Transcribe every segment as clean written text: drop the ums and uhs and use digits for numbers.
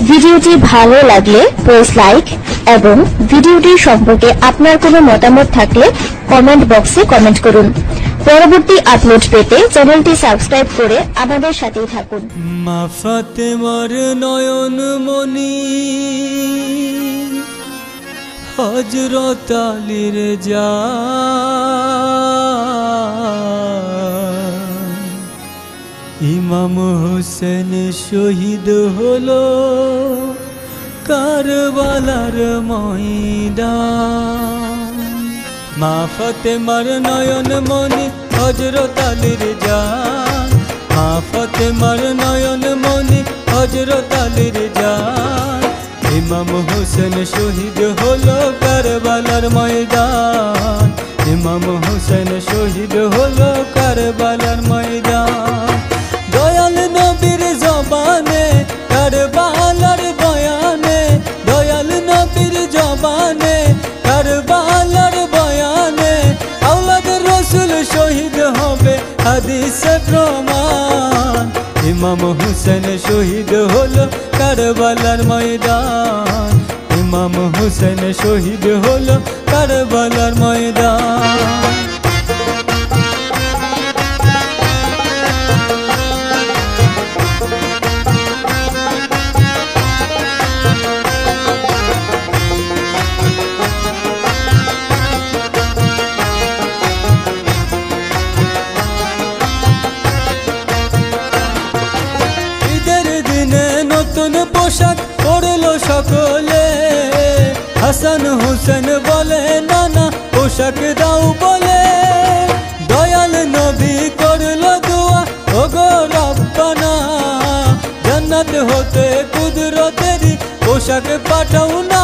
ভিডিওটি ভালো লাগলে প্রেস লাইক এবং ভিডিওটি সম্পর্কে আপনার কোনো মতামত থাকলে কমেন্ট বক্সে কমেন্ট করুন। পরবর্তী আপলোড পেতে চ্যানেলটি সাবস্ক্রাইব করে আমাদের সাথেই থাকুন। মা ফাতেমার নয়ন মনি হযরত আলীর জান, ইমাম হোসেন শহীদ হলো কারবালার ময়দান। মা ফাতেমার নয়ন মনি হযরত আলীর জান, মা ফাতেমার নয়ন মনি হযরত আলীর জান, ইমাম হোসেন শহীদ হলো কারবালার ময়দান, ইমাম হোসেন শহীদ হলো কারবালার ময়দান। দয়াল নবীর জবানে কারবালার বয়ানে, দয়াল নবীর জবানে কারবালার বয়ানে, আওলাদ রসুল শহীদ হবে হাদিসে প্রমাণ। ইমাম হোসেন শহীদ হলো কারবালার ময়দান, ইমাম হোসেন শহীদ হলো কারবালার ময়দান। নতুন পোশাক পরলো সকলে, হাসান হোসেন বলে নানা পোশাক দাও বলে, দয়াল নবী করলো দোয়া ওগো রব্বানা, জান্নাত হতে কুদরতেরই পোশাক পাঠাও না।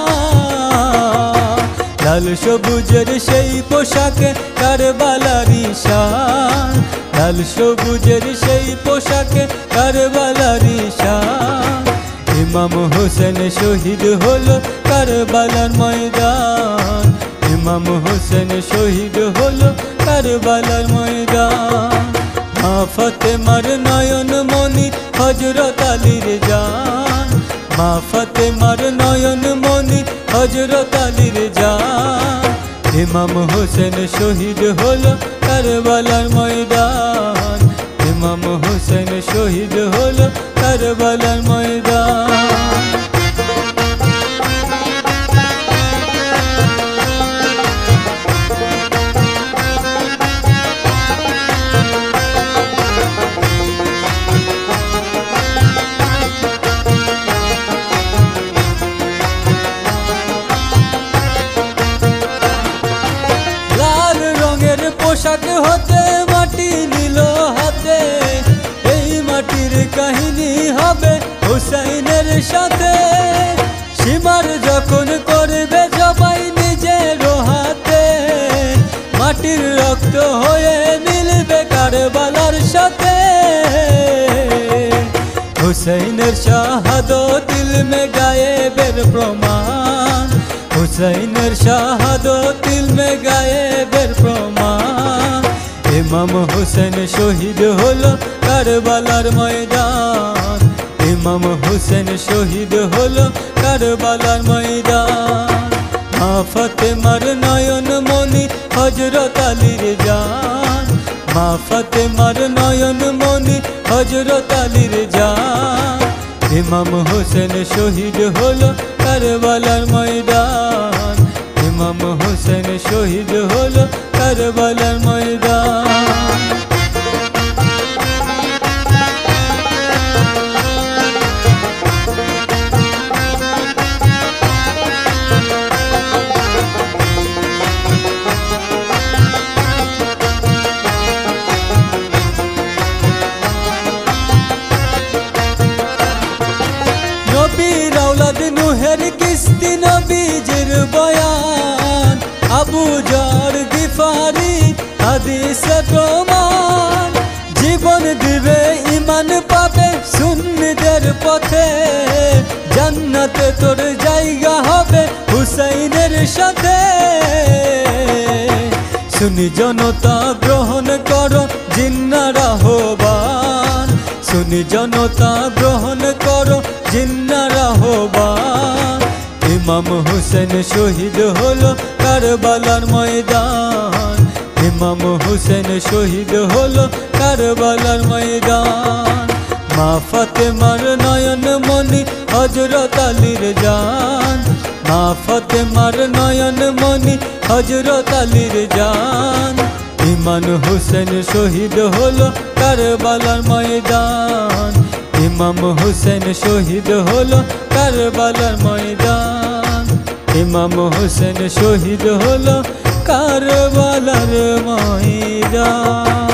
লাল সবুজের সেই পোশাকে কারবালারি শান, লাল সবুজের সেই পোশাকে কারবালারি শান, ইমাম হোসেন শহীদ হলো কারবালার ময়দান, ইমাম হোসেন শহীদ হলো কারবালার ময়দান। মা ফাতেমার নয়ন মনি হযরত আলীর জান, মা ফাতেমার নয়ন মনি হযরত আলীর জান, ইমাম হোসেন শহীদ হলো কারবালার ময়দান, ইমাম হোসেন শহীদ হলো কারবালার ময়দান। পোশাক হতে মাটি নিল হাতে, এই মাটির কাহিনী হবে হুসাইনের সাথে, সীমার যখন করবে জবাই নিজের হাতে, মাটির রক্ত হয়ে মিলবে কারবালার সাথে। হুসাইনের শাহাদত দিল মে গায়েবের প্রমাণ, হুসাইনের শাহাদত দিল মে গায়েবের প্রমাণ, ইমাম হোসেন শহীদ হলো কারবালার ময়দান, ইমাম হোসেন শহীদ হলো কারবালার ময়দান। মা ফাতেমার নয়ন মনি হযরত আলীর জান, মা ফাতেমার নয়ন মনি হযরত আলীর জান, ইমাম হোসেন শহীদ হলো কারবালার ময়দান, ইমাম হোসেন শহীদ হলো কারবালার ময়দান। নবীর আওলাদ নূহের কিস্তি নবীজির বয়ান, আবু যর গিফারি হাদিসে প্রমাণ, জীবন দিবে ঈমান পাবে সুন্নিদের পথে, জান্নাতে তোর জায়গা হবে হুসাইনের সাথে। सुनी जनता ग्रहण करो जिन्नार आह्वान, सुनी जनता ग्रहण करो जिन्नार ইমাম হুসেন শহীদ হলো কারবালার ময়দান, ইমাম হুসেন শহীদ হলো কারবালার ময়দান। মা ফাতেমার নয়ন মনি হযরত আলীর জান, মা ফাতেমার নয়ন মনি হযরত আলীর জান। ইমাম হুসেন শহীদ হলো কারবালার ময়দান, ইমাম হুসেন শহীদ হলো কারবালার ময়দান, ইমাম হুসেন শহীদ হলো কারবালার ময়দান।